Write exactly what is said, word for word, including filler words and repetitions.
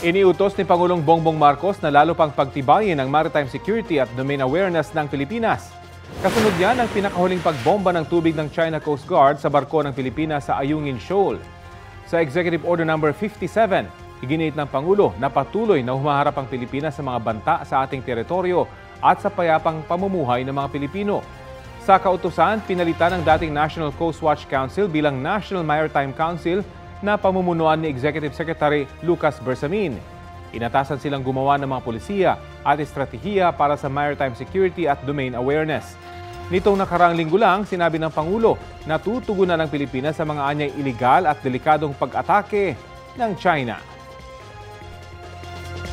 Iniutos ni Pangulong Bongbong Marcos na lalo pang pagtibayin ang maritime security at domain awareness ng Pilipinas. Kasunod niyan ang pinakahuling pagbomba ng tubig ng China Coast Guard sa barko ng Pilipinas sa Ayungin Shoal. Sa Executive Order number fifty-seven, iginiit ng Pangulo na patuloy na humaharap ang Pilipinas sa mga banta sa ating teritoryo at sa payapang pamumuhay ng mga Pilipino. Sa kautusan, pinalitan ng dating National Coast Watch Council bilang National Maritime Council na pamumunuan ni Executive Secretary Lucas Bersamin. Inatasan silang gumawa ng mga pulisiya at estratehiya para sa maritime security at domain awareness. Nitong nakaraang linggo lang, sinabi ng Pangulo na tutugunan ng Pilipinas sa mga anyay iligal at delikadong pag-atake ng China.